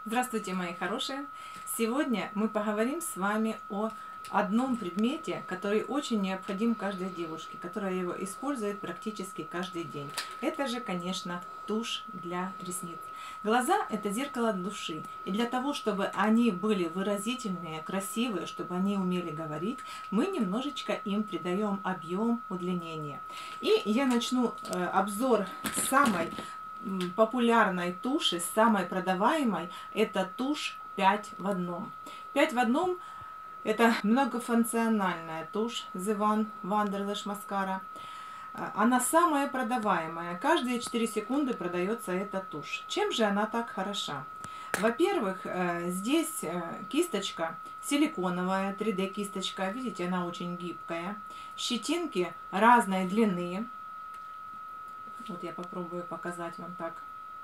Здравствуйте, мои хорошие! Сегодня мы поговорим с вами о одном предмете, который очень необходим каждой девушке, которая его использует практически каждый день. Это же, конечно, тушь для ресниц. Глаза – это зеркало души. И для того, чтобы они были выразительные, красивые, чтобы они умели говорить, мы немножечко им придаем объем, удлинение. И я начну обзор с самой популярной туши, самой продаваемой, это тушь 5 в одном. 5 в одном это многофункциональная тушь The One Wonderlash Mascara. Она самая продаваемая. Каждые 4 секунды продается эта тушь. Чем же она так хороша? Во-первых, здесь кисточка силиконовая, 3D кисточка. Видите, она очень гибкая. Щетинки разной длины. Вот я попробую показать вам так.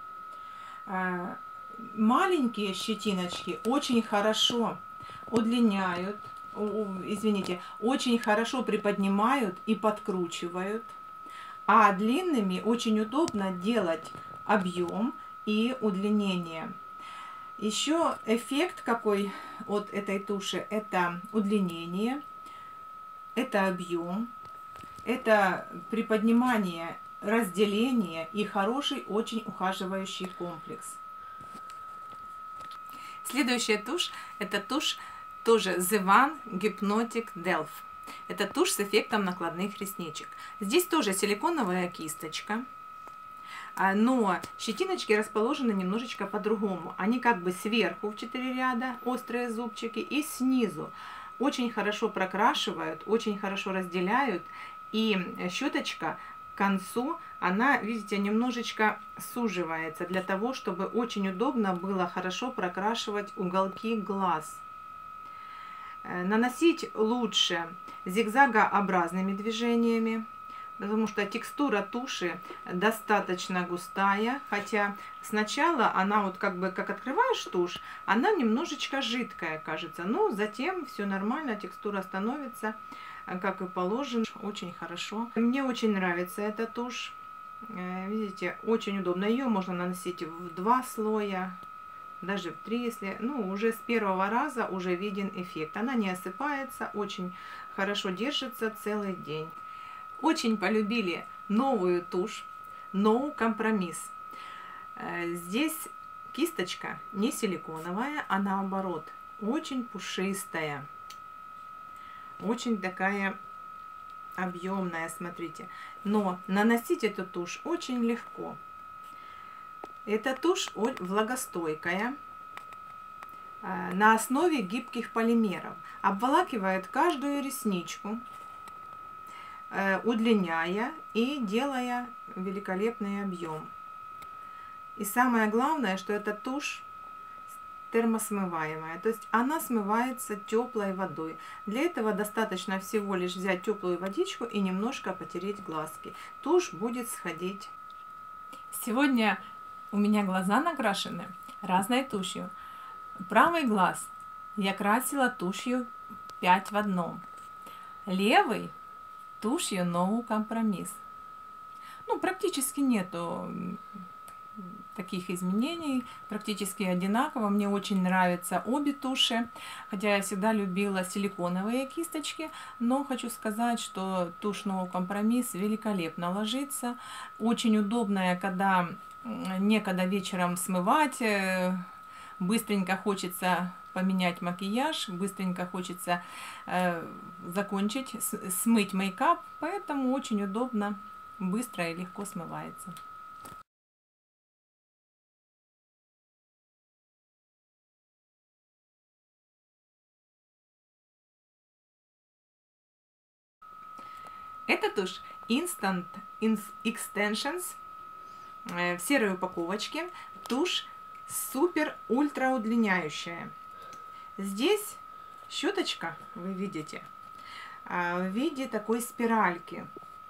Маленькие щетиночки очень хорошо удлиняют, очень хорошо приподнимают и подкручивают. А длинными очень удобно делать объем и удлинение. Еще эффект какой от этой туши: это удлинение, это объем, это приподнимание, разделение и хороший, очень ухаживающий комплекс. Следующая тушь – это тушь тоже The One Hypnotic Delf. Это тушь с эффектом накладных ресничек. Здесь тоже силиконовая кисточка, но щетиночки расположены немножечко по-другому. Они как бы сверху в 4 ряда, острые зубчики, и снизу. Очень хорошо прокрашивают, очень хорошо разделяют, и щеточка к концу, она, видите, немножечко суживается для того, чтобы очень удобно было хорошо прокрашивать уголки глаз. Наносить лучше зигзагообразными движениями, потому что текстура туши достаточно густая, хотя сначала она вот как открываешь тушь, она немножечко жидкая, кажется, но затем все нормально, текстура становится как и положено, очень хорошо. Мне очень нравится эта тушь. Видите, очень удобно. Ее можно наносить в 2 слоя, даже в 3, если, уже с первого раза уже виден эффект. Она не осыпается, очень хорошо держится целый день. Очень полюбили новую тушь No Compromise. Здесь кисточка не силиконовая, а наоборот, очень пушистая. Очень такая объемная, смотрите. Но наносить эту тушь очень легко. Эта тушь влагостойкая, на основе гибких полимеров. Обволакивает каждую ресничку, удлиняя и делая великолепный объем. И самое главное, что эта тушь термосмываемая, то есть она смывается теплой водой. Для этого достаточно всего лишь взять теплую водичку и немножко потереть глазки. Тушь будет сходить. Сегодня у меня глаза накрашены разной тушью. Правый глаз я красила тушью 5 в одном. Левый тушью No Compromise. Практически нету таких изменений, практически одинаково. Мне очень нравятся обе туши, хотя я всегда любила силиконовые кисточки, но хочу сказать, что тушь No Compromise великолепно ложится, очень удобная, когда некогда вечером смывать, быстренько хочется поменять макияж, быстренько хочется закончить, смыть мейкап, поэтому очень удобно, быстро и легко смывается. Это тушь Instant Extensions в серой упаковочке. Тушь супер-ультра удлиняющая. Здесь щеточка, вы видите, в виде такой спиральки.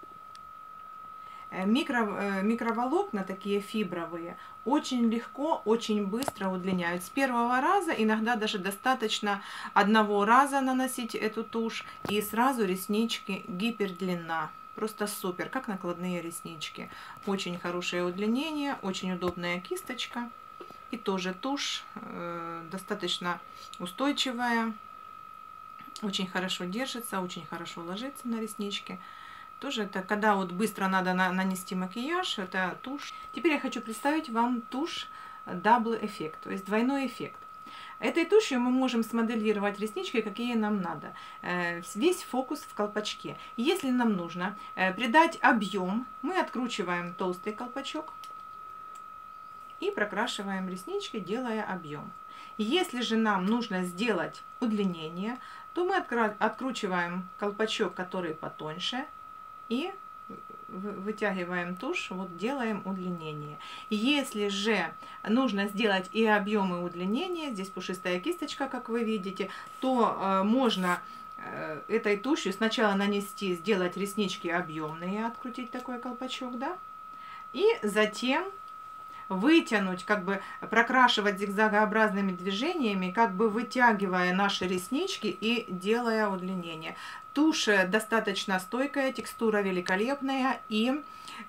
Микроволокна, такие фибровые, очень легко, очень быстро удлиняют. С первого раза, иногда даже достаточно одного раза наносить эту тушь, и сразу реснички гипердлина. Просто супер, как накладные реснички. Очень хорошее удлинение, очень удобная кисточка. И тоже тушь достаточно устойчивая, очень хорошо держится, очень хорошо ложится на реснички. Тоже это, когда вот быстро надо нанести макияж, это тушь. Теперь я хочу представить вам тушь Double Effect, то есть двойной эффект. Этой тушью мы можем смоделировать реснички, какие нам надо. Весь фокус в колпачке. Если нам нужно придать объем, мы откручиваем толстый колпачок и прокрашиваем реснички, делая объем. Если же нам нужно сделать удлинение, то мы откручиваем колпачок, который потоньше, и вытягиваем тушь, вот делаем удлинение. Если же нужно сделать и объем, и удлинение, здесь пушистая кисточка, как вы видите, то можно этой тушью сначала нанести, сделать реснички объемные, открутить такой колпачок, да, и затем вытянуть, как бы прокрашивать зигзагообразными движениями, как бы вытягивая наши реснички и делая удлинение. Тушь достаточно стойкая, текстура великолепная и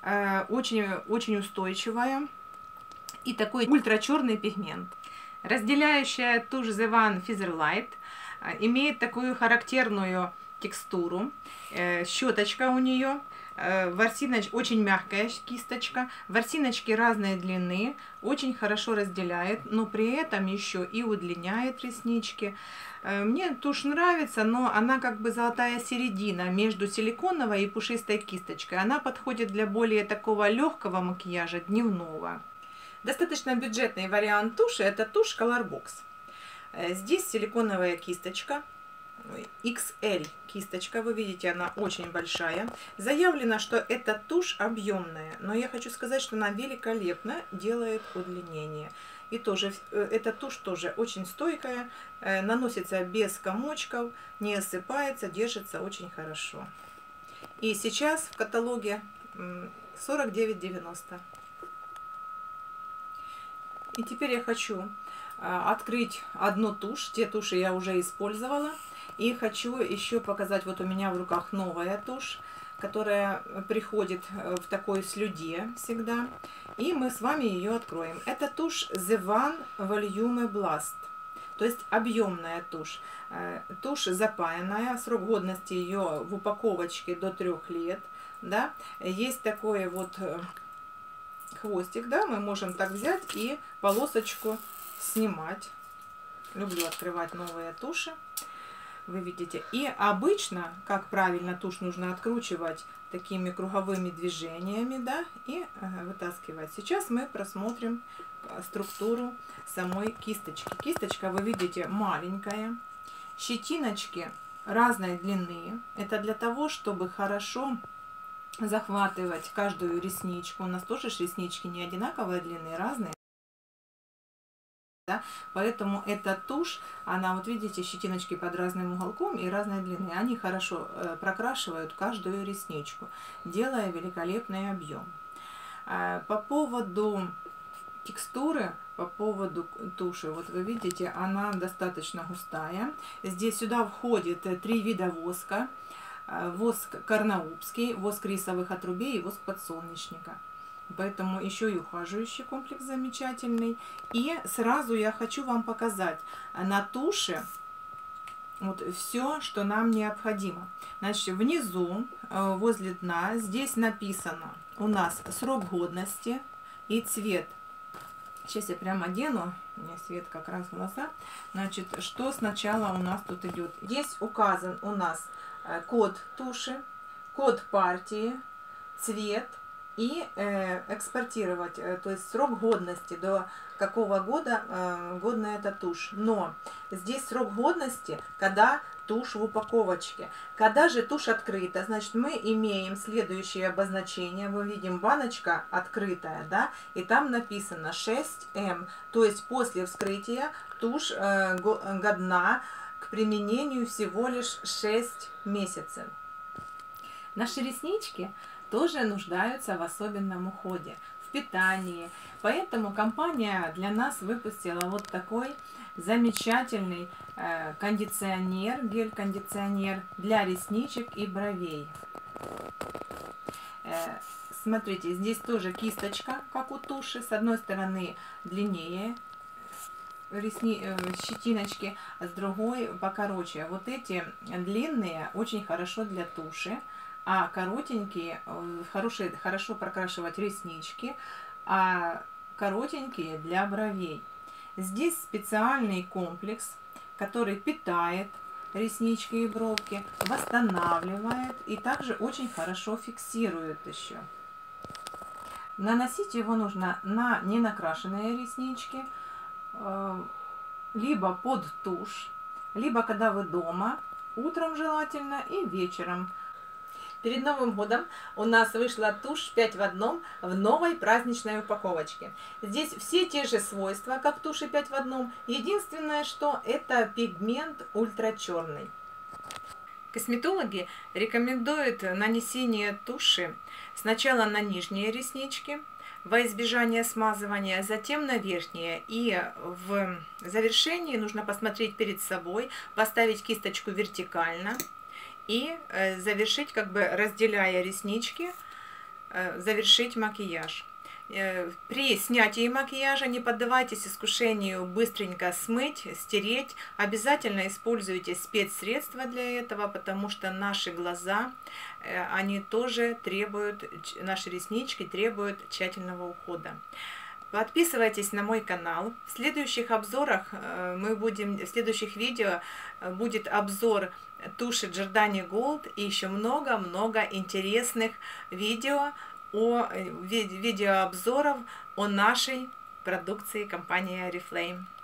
очень устойчивая. И такой ультрачерный пигмент. Разделяющая тушь The One Feather Light имеет такую характерную текстуру. Щеточка у нее. Очень мягкая кисточка, ворсиночки разной длины, очень хорошо разделяет, но при этом еще и удлиняет реснички. Мне тушь нравится, но она как бы золотая середина между силиконовой и пушистой кисточкой. Она подходит для более такого легкого макияжа, дневного. Достаточно бюджетный вариант туши — это тушь Colorbox. Здесь силиконовая кисточка. XL кисточка, вы видите, она очень большая. Заявлено, что это тушь объемная, но я хочу сказать, что она великолепно делает удлинение. И тоже эта тушь тоже очень стойкая, наносится без комочков, не осыпается, держится очень хорошо. И сейчас в каталоге 49,90. И теперь я хочу открыть одну тушь. Те туши я уже использовала. И хочу еще показать, вот у меня в руках новая тушь, которая приходит в такой слюде всегда. И мы с вами ее откроем. Это тушь The One Volume Blast, то есть объемная тушь. Тушь запаянная, срок годности ее в упаковочке до 3 лет. Да? Есть такой вот хвостик, да, мы можем так взять и полосочку снимать. Люблю открывать новые туши. Вы видите. И обычно, как правильно тушь нужно откручивать такими круговыми движениями, да, и вытаскивать. Сейчас мы просмотрим структуру самой кисточки. Кисточка, вы видите, маленькая. Щетиночки разной длины. Это для того, чтобы хорошо захватывать каждую ресничку. У нас тоже реснички не одинаковой длины, разные. Да? Поэтому эта тушь, она, вот видите, щетиночки под разным уголком и разной длины. Они хорошо прокрашивают каждую ресничку, делая великолепный объем. По поводу текстуры, по поводу туши, вот вы видите, она достаточно густая. Здесь сюда входит 3 вида воска. Воск карнаубский, воск рисовых отрубей и воск подсолнечника. Поэтому еще и ухаживающий комплекс замечательный. И сразу я хочу вам показать на туши вот все, что нам необходимо. Значит, внизу, возле дна, здесь написано у нас срок годности и цвет. Сейчас я прямо одену, у меня свет как раз в глаза. Значит, что сначала у нас тут идет? Здесь указан у нас код туши, код партии, цвет. И экспортировать, то есть срок годности, до какого года годна эта тушь. Но здесь срок годности, когда тушь в упаковочке. Когда же тушь открыта, значит, мы имеем следующее обозначение. Мы видим баночка открытая, да, и там написано 6М. То есть после вскрытия тушь годна к применению всего лишь 6 месяцев. Наши реснички тоже нуждаются в особенном уходе, в питании. Поэтому компания для нас выпустила вот такой замечательный кондиционер, гель-кондиционер для ресничек и бровей. Смотрите, здесь тоже кисточка, как у туши. С одной стороны длиннее щетиночки, с другой покороче. Вот эти длинные очень хорошо для туши, а коротенькие хорошо прокрашивать реснички, а коротенькие для бровей. Здесь специальный комплекс, который питает реснички и бровки, восстанавливает и также очень хорошо фиксирует еще. Наносить его нужно на ненакрашенные реснички, либо под тушь, либо когда вы дома, утром желательно и вечером. Перед Новым годом у нас вышла тушь 5 в 1 в новой праздничной упаковочке. Здесь все те же свойства, как туши 5 в 1. Единственное, что это пигмент ультрачерный. Косметологи рекомендуют нанесение туши сначала на нижние реснички, во избежание смазывания, затем на верхние. И в завершении нужно посмотреть перед собой, поставить кисточку вертикально и завершить, как бы разделяя реснички, завершить макияж. При снятии макияжа не поддавайтесь искушению быстренько смыть, стереть. Обязательно используйте спецсредства для этого, потому что наши глаза, они тоже требуют, наши реснички требуют тщательного ухода. Подписывайтесь на мой канал. В следующих обзорах в следующих видео будет обзор туши Giordani Gold и еще много-много интересных видеообзоров о нашей продукции компании Oriflame.